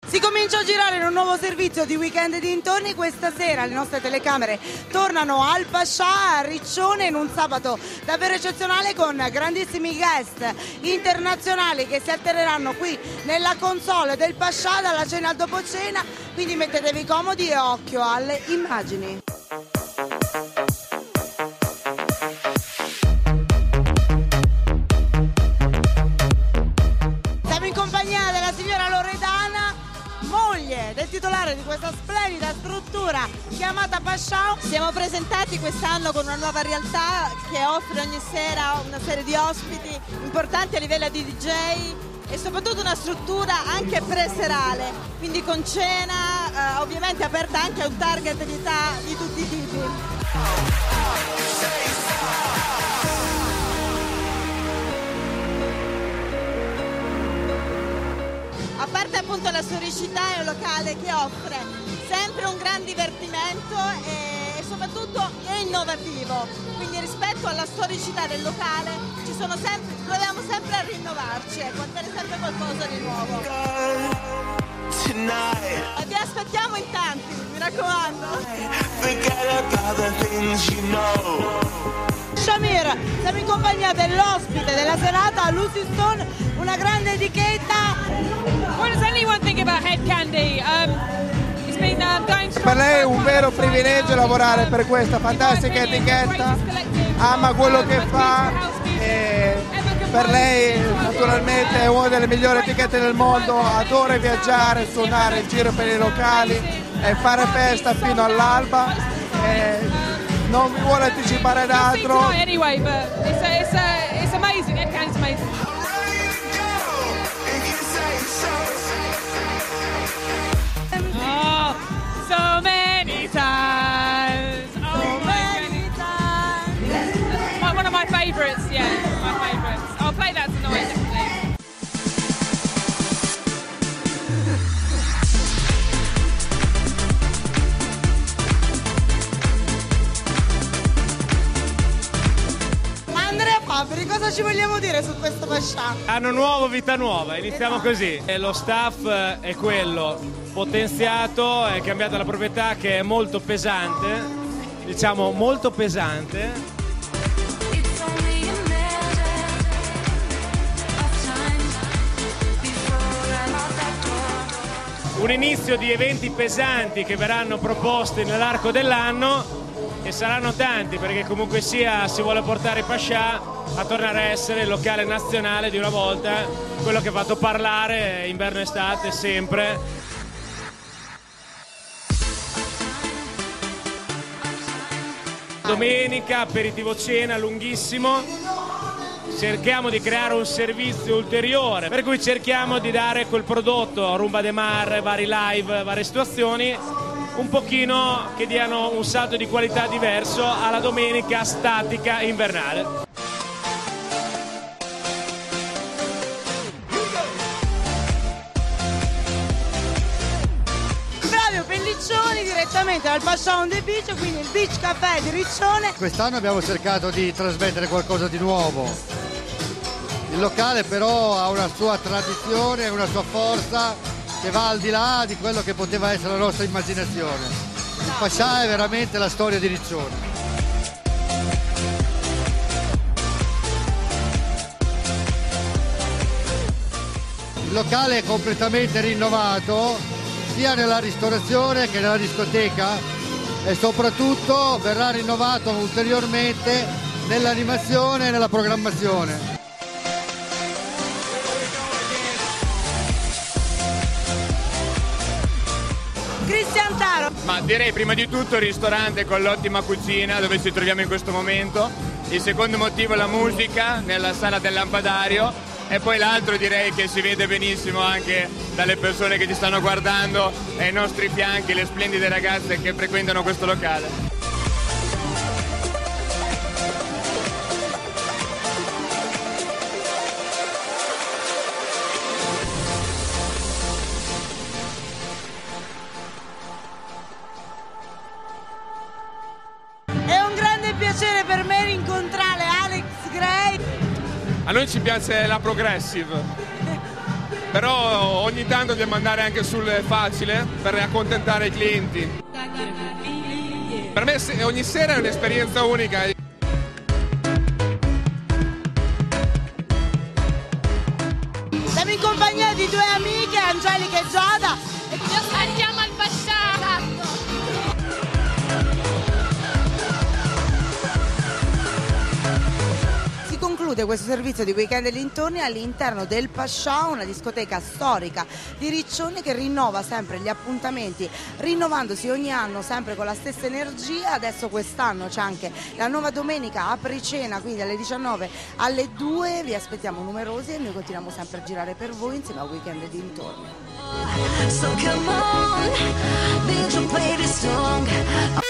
Si comincia a girare in un nuovo servizio di Weekend e dintorni. Questa sera le nostre telecamere tornano al Pascià a Riccione in un sabato davvero eccezionale con grandissimi guest internazionali che si alterneranno qui nella console del Pascià dalla cena al dopo cena, quindi mettetevi comodi e occhio alle immagini. Siamo in compagnia della signora Loredana, moglie del titolare di questa splendida struttura chiamata Pascià. Siamo presentati quest'anno con una nuova realtà che offre ogni sera una serie di ospiti importanti a livello di DJ e soprattutto una struttura anche preserale, quindi con cena ovviamente aperta anche a un target di età di tutti i tipi. A parte appunto la storicità, è un locale che offre sempre un gran divertimento e soprattutto è innovativo, quindi rispetto alla storicità del locale proviamo sempre a rinnovarci, a fare sempre qualcosa di nuovo. E vi aspettiamo in tanti, mi raccomando. Shamir, siamo in compagnia dell'ospite della serata, Lucy Stone, una grande etichetta. What does anyone think about Head Candy? It's been going strong. Per lei è un vero privilegio lavorare per questa fantastica etichetta, ama quello che fa e per lei naturalmente è una delle migliori etichette del mondo, adora viaggiare, suonare in giro per i locali e fare festa fino all'alba. Non vi vuole anticipare d'altro. Anyway, but it's amazing. Head Candy's amazing. Oh, so many times. Oh, many times. One of my favourites, yeah, my favourites. I'll play that tonight, definitely. Andrea Fabri, cosa ci vogliamo dire su questo Pascià? Anno nuovo, vita nuova, iniziamo così. E lo staff è quello, potenziato, è cambiata la proprietà che è molto pesante, diciamo molto pesante. Un inizio di eventi pesanti che verranno proposti nell'arco dell'anno e saranno tanti, perché comunque sia si vuole portare Pascià a tornare a essere il locale nazionale di una volta, quello che ha fatto parlare inverno estate sempre. Domenica aperitivo cena lunghissimo, cerchiamo di creare un servizio ulteriore, per cui cerchiamo di dare quel prodotto, Rumba de Mar, vari live, varie situazioni, un pochino che diano un salto di qualità diverso alla domenica statica invernale. Flavio Pelliccioni direttamente dal Pascià on the Beach, quindi il Beach Café di Riccione. Quest'anno abbiamo cercato di trasmettere qualcosa di nuovo. Il locale però ha una sua tradizione, una sua forza che va al di là di quello che poteva essere la nostra immaginazione. Il Pascià è veramente la storia di Riccione. Il locale è completamente rinnovato sia nella ristorazione che nella discoteca e soprattutto verrà rinnovato ulteriormente nell'animazione e nella programmazione. Cristian Taro. Ma direi prima di tutto il ristorante con l'ottima cucina dove ci troviamo in questo momento. Il secondo motivo è la musica nella sala del lampadario e poi l'altro direi che si vede benissimo anche dalle persone che ci stanno guardando e ai nostri fianchi le splendide ragazze che frequentano questo locale. Piacere per me rincontrare Alex Grey. A noi ci piace la progressive. però ogni tanto dobbiamo andare anche sul facile per accontentare i clienti. Per me ogni sera è un'esperienza unica. Siamo in compagnia di due amiche, Angelica e Giada. Andiamo al Pascià. Si conclude questo servizio di Weekend e dintorni all'interno del Pascià, una discoteca storica di Riccione che rinnova sempre gli appuntamenti, rinnovandosi ogni anno sempre con la stessa energia. Adesso quest'anno c'è anche la nuova domenica apricena, quindi dalle 19 alle 2, vi aspettiamo numerosi e noi continuiamo sempre a girare per voi insieme a Weekend e dintorni. So come on, build your plate is strong.